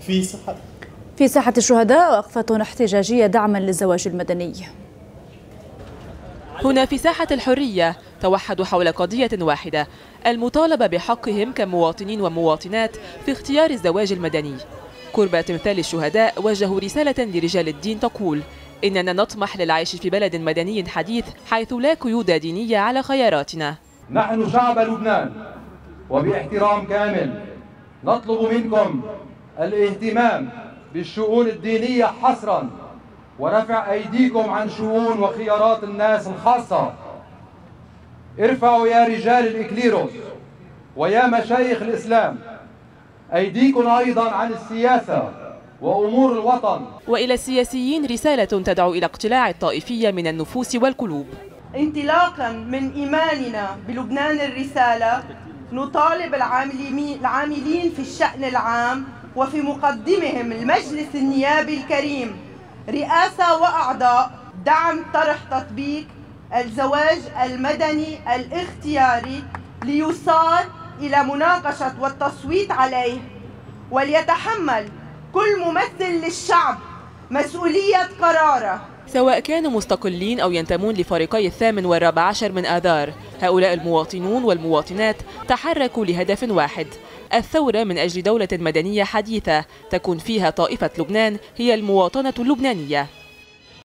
في ساحة الشهداء وقفة احتجاجية دعما للزواج المدني. هنا في ساحة الحرية توحدوا حول قضية واحدة، المطالبة بحقهم كمواطنين ومواطنات في اختيار الزواج المدني. قرب تمثال الشهداء وجهوا رسالة لرجال الدين تقول: إننا نطمح للعيش في بلد مدني حديث حيث لا قيود دينية على خياراتنا. نحن شعب لبنان وباحترام كامل نطلب منكم الاهتمام بالشؤون الدينية حصرا ورفع أيديكم عن شؤون وخيارات الناس الخاصة. ارفعوا يا رجال الإكليروس ويا مشايخ الإسلام أيديكم أيضا عن السياسة وأمور الوطن. وإلى السياسيين رسالة تدعو إلى اقتلاع الطائفية من النفوس والقلوب. انطلاقا من إيماننا بلبنان الرسالة نطالب العاملين في الشأن العام وفي مقدمهم المجلس النيابي الكريم رئاسة وأعضاء دعم طرح تطبيق الزواج المدني الاختياري ليصار إلى مناقشة والتصويت عليه، وليتحمل كل ممثل للشعب مسؤولية قراره سواء كانوا مستقلين أو ينتمون لفريقي 18 من آذار. هؤلاء المواطنون والمواطنات تحركوا لهدف واحد: الثورة من أجل دولة مدنية حديثة تكون فيها طائفة لبنان هي المواطنة اللبنانية.